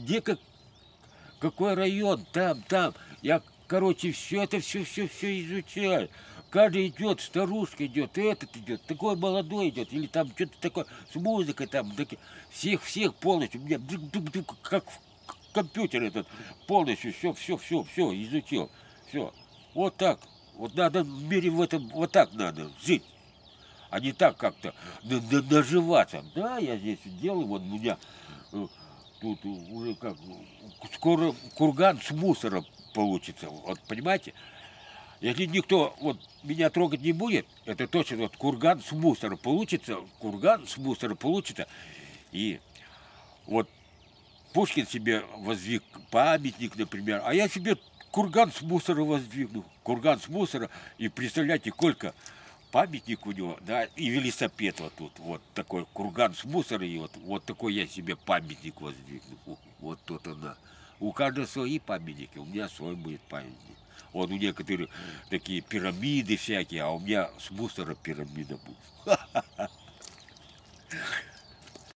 где какой район, там. Я, короче, все это, все изучаю. Каждый идет, старушка идет, этот идет, такой молодой идет, или там что-то такое с музыкой, там, всех полностью, у меня как в компьютер этот, полностью все изучил, все. Вот так, вот надо в мире в этом, вот так надо жить, а не так как-то наживаться. Да, я здесь делаю, вот у меня тут уже как, скоро курган с мусора получится, вот понимаете? Если никто вот меня трогать не будет, это точно вот курган с мусора получится. И вот Пушкин себе воздвиг памятник, например, а я себе курган с мусора воздвигну. Курган с мусора, и представляете, сколько памятник у него, да, и велосипед вот тут, вот такой курган с мусора, и вот такой я себе памятник воздвигну. Вот тут она. У каждого свои памятники, у меня свой будет памятник. Вот у некоторых такие пирамиды всякие, а у меня с мусора пирамида будет.